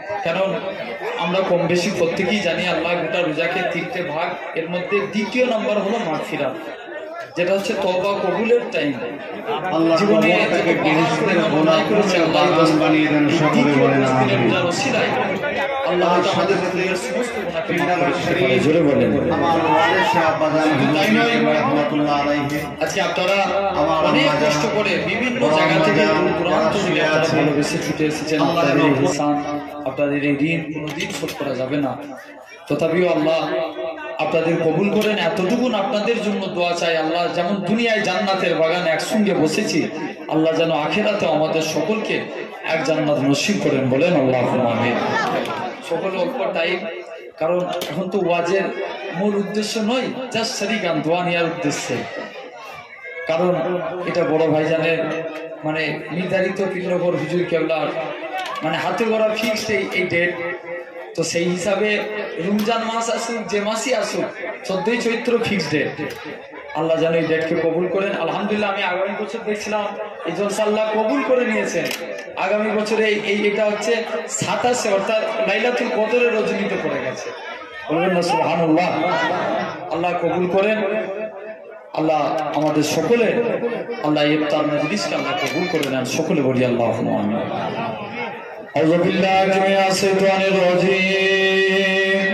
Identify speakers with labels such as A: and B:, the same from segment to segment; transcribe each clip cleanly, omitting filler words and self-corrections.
A: কারণ আমরা কম বেশি প্রত্যেকেই জানি আল্লাহ গোটা রোজাকে 3টে ভাগ, এর মধ্যে দ্বিতীয় নম্বর হলো মাগফিরাত, যেটা হচ্ছে তওবা কবুলের টাইম। জীবনে গুনাহ করেছে আল্লাহ বানিয়ে দেন সকলে বলেন আমিন। আল্লাহ আমাদের সমস্ত গুনাহকে জোরে বলেন আমার ওয়ালিদ সাহেব বাজান রাহমাতুল্লাহ আলাইহি। আজকে আপনারা অনেক কষ্ট করে বিভিন্ন জায়গা থেকে দূরান্ত থেকে ভালোবেসে ছুটে এসেছেন। আপনাদের এই ihsan, আপনাদের এই ঋণ কোনোদিন শোধ করা যাবে না। তথাপিও আল্লাহ আপনাদের কবুল করেন। এতটুকুন আপনাদের জন্য দোয়া চাই, আল্লাহ যেমন দুনিয়ায় জান্নাতের বাগানে একসঙ্গে বসেছি, আল্লাহ যেন আখিরাতেও আমাদের সকলকে এক জান্নাত নসিব করেন, বলেন আল্লাহুম্মা আমিন। সকলে অল্প টাইম, কারণ এখন তো ওয়াজের মূল উদ্দেশ্য নয়, জাস্ট সারিগান দোয়া নেওয়ার উদ্দেশ্যে। কারণ এটা বড় ভাইজানের মানে নির্ধারিত পীরনগর হুজুর কেবলার মানে হাতে গড়া ফিক্সড এই ডেট। তো সেই হিসাবে রমজান মাস আসুক, যে মাসই আসুক, 14ই চৈত্র ফিক্সড ডেট। আল্লাহ যেন এই ডেটকে কবুল করেন। আলহামদুলিল্লাহ, আমি আগামী বছর দেখছিলাম এই জলসা আল্লাহ কবুল করে নিয়েছেন। আগামী বছরে এটা হচ্ছে 27, অর্থাৎ লাইলাতুল কদরের রজনীতে পড়ে গেছে। বলবেন না সুবহানাল্লাহ? আল্লাহ কবুল করেন। আল্লাহ আমাদের সকলে আল্লাহ ইফতার মাজলিসকে আল্লাহ কবুল করে নেন। সকলে বলি আল্লাহুম্মা আমিন। আউযু বিল্লাহি মিনাশ শাইতানির রাজীম।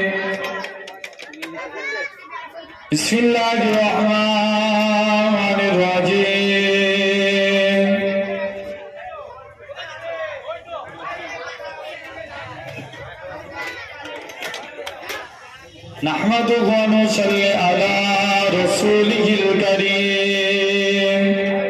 A: বিসমিল্লাহির রহমানির রাহিম। নাহমাদুহু ওয়া নুসাল্লি আলা রাসূলিহিল কারীম।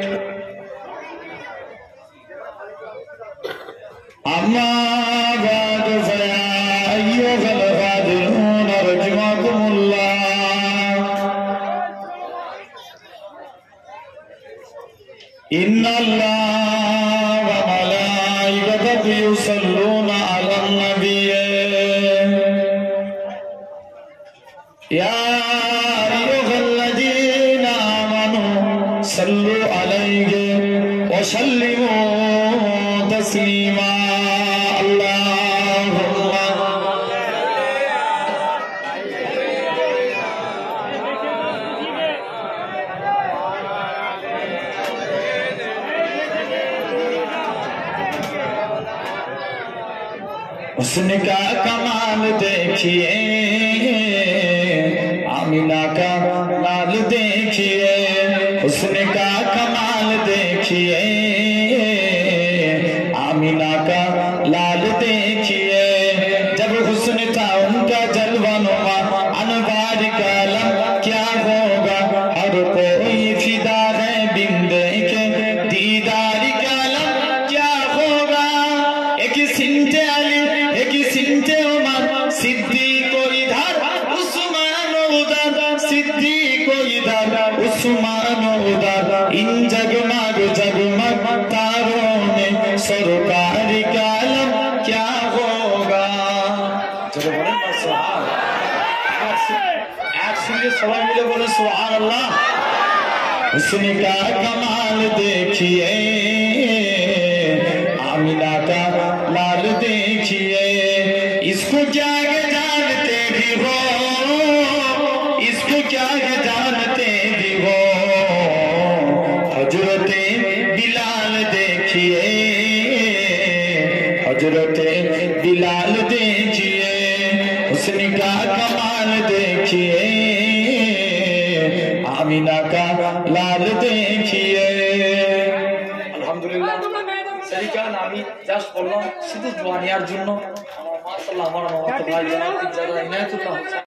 A: আম্মা বা'দু ফায়া আইয়ুহাল ফাদিলুন রাহিমাকুমুল্লাহ। ইন্নাল্লাহা ওয়া মালাইকাতাহু ইউসাল্লুনা আলান নাবিয়্য ইয়া আইয়ুহাল্লাযীনা আমানু সাল্লু আলাইহি ওয়া সাল্লিমু তাসলিমা। हुस्न का कमाल देखिए, आमिना का लाल देखिए। हुस्न का कमाल देखिए, आमिना का लाल देखिए। जब हुस्न था उनका जलवा नुमा, अनवार का आलम क्या होगा। हर कोई फिदा है बिन देखे दीदार का आलम क्या होगा। एक सिंते अली, एक सिंते उमर, सिद्दीक इधर उस्मान उधर, सिद्दीक इधर उस्मान उधर। इन जगमग जगमग तारों में सरकार का आलम क्या होगा। चलो बोले ना सुभान, एक सुनिए सवाल मिले बोले सुभान अल्लाह। हुस्न का कमाल देखिए, आमिना का लाल देखिए। इसको क्या जानते भी हो, इसको क्या जानते भी हो। हजरते बिलाल देखिए, हजरते बिलाल देखिए। हुस्न का कमाल देखिए, आमिना का लाल देखिए। আলহামদুলিল্লাহ, সেরিকান আমি জাস্ট বললাম শুধু দোয়া নেওয়ার জন্য। মাশাআল্লাহ, আমার মামাতো ভাই জানাতুল্লাহ ইনায়াতুল্লাহ